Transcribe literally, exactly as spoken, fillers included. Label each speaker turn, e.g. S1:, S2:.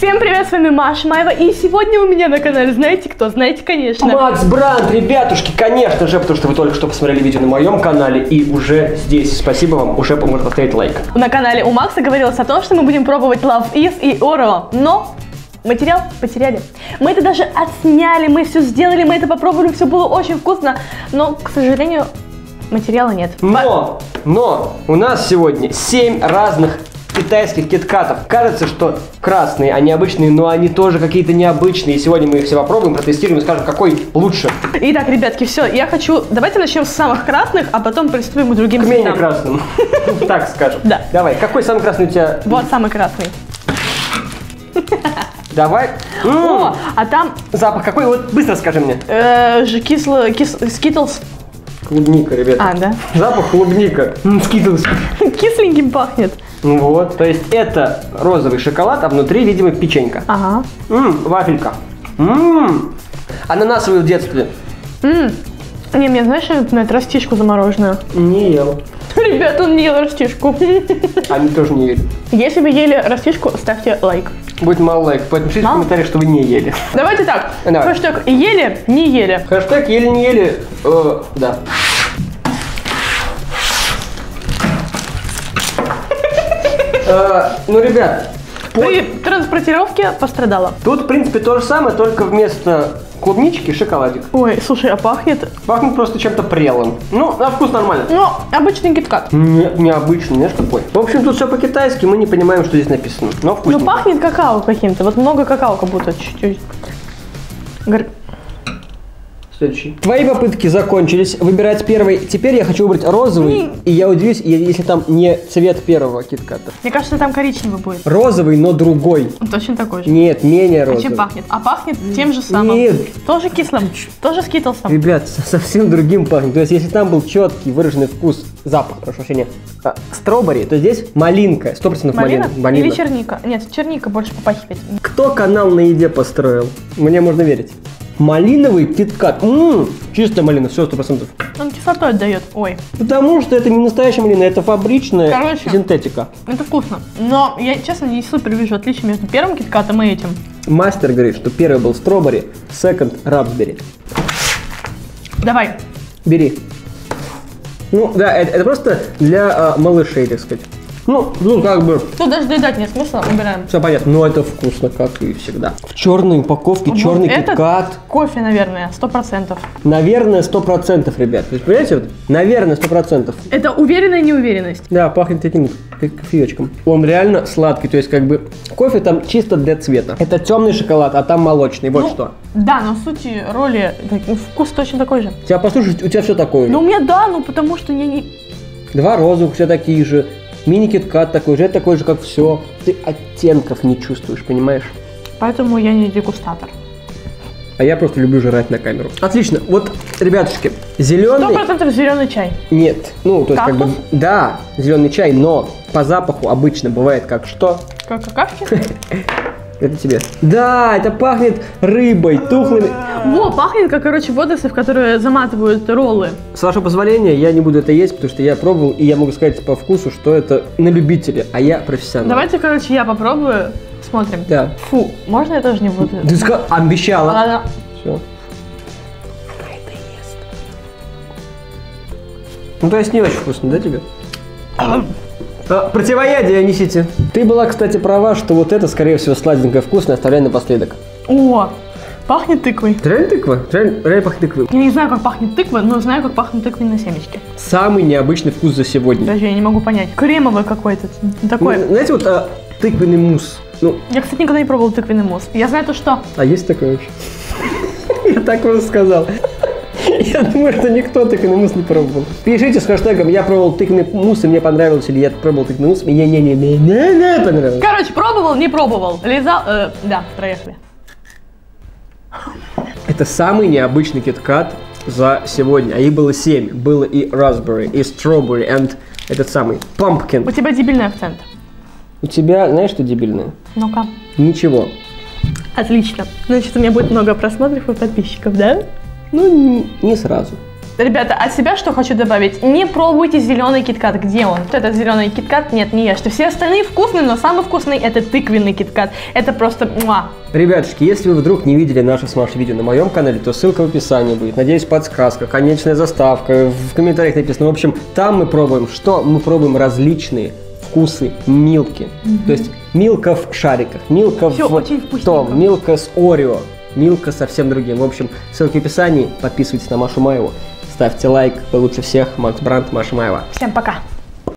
S1: Всем привет, с вами Маша Маева, и сегодня у меня на канале, знаете кто? Знаете, конечно.
S2: Макс Бранд, ребятушки, конечно же, потому что вы только что посмотрели видео на моем канале и уже здесь. Спасибо вам, уже поможет поставить лайк.
S1: На канале у Макса говорилось о том, что мы будем пробовать Love Is и Орео, но материал потеряли. Мы это даже отсняли, мы все сделали, мы это попробовали, все было очень вкусно, но, к сожалению, материала нет.
S2: Но, но у нас сегодня семь разных китайских киткатов. Кажется, что красные, они обычные, но они тоже какие-то необычные. И сегодня мы их все попробуем, протестируем и скажем, какой лучше.
S1: Итак, ребятки, все, я хочу... Давайте начнем с самых красных, а потом приступим к другим
S2: К
S1: цветам.
S2: менее красным. Так скажем.
S1: Да.
S2: Давай, какой самый красный у тебя?
S1: Вот самый красный.
S2: Давай.
S1: О, а там...
S2: Запах какой? Вот быстро скажи мне.
S1: Э, же кисло... Кис... Скитлс.
S2: Клубника, ребята.
S1: А, да?
S2: Запах клубника. Скитлс.
S1: Кисленьким пахнет.
S2: Вот, то есть это розовый шоколад, а внутри, видимо, печенька.
S1: Ага.
S2: Ммм, вафелька. Ммм, ананасовый в детстве.
S1: Ммм. Не, мне, знаешь, что напоминает растишку замороженную?
S2: Не ел.
S1: Ребят, он не ел растишку.
S2: Они тоже не ели.
S1: Если вы ели растишку, ставьте лайк.
S2: Будет мало лайков, поэтому пишите в комментариях, что вы не ели.
S1: Давайте так.
S2: Да.
S1: Хэштег ели, не ели.
S2: Хэштег ели, не ели. Э, да. э, ну, ребят.
S1: При транспортировке пострадала.
S2: Тут, в принципе, то же самое, только вместо клубнички шоколадик.
S1: Ой, слушай, а пахнет?
S2: Пахнет просто чем-то прелым. Ну, на вкус нормально.
S1: Ну, обычный киткат.
S2: Не, необычный, знаешь какой? В общем, тут все по-китайски, мы не понимаем, что здесь написано. Но вкусно.
S1: Ну, пахнет какао каким-то. Вот много какао как будто чуть-чуть. Гор...
S2: Следующий. Твои попытки закончились. Выбирать первый. Теперь я хочу выбрать розовый.
S1: Не...
S2: И я удивлюсь, если там не цвет первого китката.
S1: Мне кажется, там коричневый будет.
S2: Розовый, но другой.
S1: Он точно такой же.
S2: Нет, менее
S1: А
S2: розовый.
S1: чем пахнет? А пахнет тем же самым.
S2: Нет.
S1: Тоже кислым. Тоже скитлсом.
S2: Ребят, совсем другим пахнет. То есть, если там был четкий выраженный вкус, запах, прошу прощения, а, стробери, то здесь малинка. Сто процентов
S1: Малина?
S2: малина.
S1: Или черника? Нет, черника больше попахивает.
S2: Кто канал на еде построил? Мне можно верить. Малиновый киткат. Ммм, чистая малина, все, сто процентов.
S1: Он кислотой отдает. Ой.
S2: Потому что это не настоящая малина, это фабричная
S1: Короче,
S2: синтетика.
S1: Это вкусно. Но я, честно, не супер вижу отличия между первым киткатом и этим.
S2: Мастер говорит, что первый был стробери, секонд рапсбери.
S1: Давай.
S2: Бери. Ну, да, это, это просто для а, малышей, так сказать. Ну, ну, как бы...
S1: Тут даже доедать нет смысла, убираем.
S2: Все понятно, но это вкусно, как и всегда. В черной упаковке
S1: Вот
S2: черный
S1: этот
S2: киткат.
S1: Кофе, наверное, сто процентов.
S2: Наверное, сто процентов, ребят. То есть, понимаете, вот, наверное, сто процентов.
S1: Это уверенная неуверенность.
S2: Да, пахнет таким кофеечком. Он реально сладкий, то есть, как бы, кофе там чисто для цвета. Это темный шоколад, а там молочный, вот
S1: Ну,
S2: что.
S1: Да, но в сути роли, так, вкус точно такой же.
S2: Тебя послушать, у тебя все такое же.
S1: Ну, у меня да, ну потому что я не...
S2: Два розовых, все такие же. Мини-киткат такой же, это такой же, как все. Ты оттенков не чувствуешь, понимаешь?
S1: Поэтому я не дегустатор.
S2: А я просто люблю жрать на камеру. Отлично. Вот, ребятушки, зеленый...
S1: Сто процентов зеленый чай.
S2: Нет. Ну, то есть, как бы...
S1: Кактус?
S2: Да, зеленый чай, но по запаху обычно бывает как что?
S1: Как какашки?
S2: Это тебе. Да, это пахнет рыбой, тухлыми.
S1: Во, пахнет как, короче, водоросли, в которые заматывают роллы.
S2: С вашего позволения, я не буду это есть, потому что я пробовал, и я могу сказать по вкусу, что это на любителя, а я профессионал.
S1: Давайте, короче, я попробую. Смотрим.
S2: Да.
S1: Фу, можно я тоже не буду?
S2: Ты сказал, обещала.
S1: Ладно.
S2: Все. Ну, то есть не очень вкусно, да, тебе? А, противоядие несите. Ты была, кстати, права, что вот это, скорее всего, сладенькое, вкусное, оставляй напоследок.
S1: О, пахнет тыквой.
S2: Реально тыква? Реально, реально пахнет тыквой.
S1: Я не знаю, как пахнет тыква, но знаю, как пахнут тыквенные семечки.
S2: Самый необычный вкус за сегодня.
S1: Даже я не могу понять. Кремовый какой-то. Такой.
S2: Ну, знаете, вот а, тыквенный мусс. Ну,
S1: Я, кстати, никогда не пробовал тыквенный мусс. Я знаю то, что...
S2: а есть такое вообще? Я так просто сказал. Я думаю, что никто тыквенный мусс не пробовал. Пишите с хэштегом «Я пробовал тыквенный мусс, и мне понравилось», или «Я пробовал тыквенный мусс, и не-не-не-не-не понравилось».
S1: Короче, пробовал, не пробовал. Лизал... Э, да, проехали.
S2: Это самый необычный киткат за сегодня. А их было семь. Было и raspberry, и strawberry, and этот самый pumpkin.
S1: У тебя дебильный акцент.
S2: У тебя, знаешь, что дебильное?
S1: Ну-ка.
S2: Ничего.
S1: Отлично. Значит, у меня будет много просмотров и подписчиков, да?
S2: Ну, не, не сразу.
S1: Ребята, от себя что хочу добавить? Не пробуйте зеленый киткат. Где он? Вот этот зеленый киткат? Нет, не ешьте. Все остальные вкусные, но самый вкусный это тыквенный киткат. Это просто муа.
S2: Ребятушки, если вы вдруг не видели наше смарт-видео на моем канале, то ссылка в описании будет. Надеюсь, подсказка, конечная заставка, в комментариях написано. В общем, там мы пробуем что? Мы пробуем различные вкусы милки. Mm-hmm. То есть милка в шариках, милка
S1: Всё
S2: в том, милка с Орео, милка совсем другим. В общем, ссылки в описании. Подписывайтесь на Машу Маеву. Ставьте лайк. Вы лучше всех. Макс Брандт, Маша Маева.
S1: Всем пока.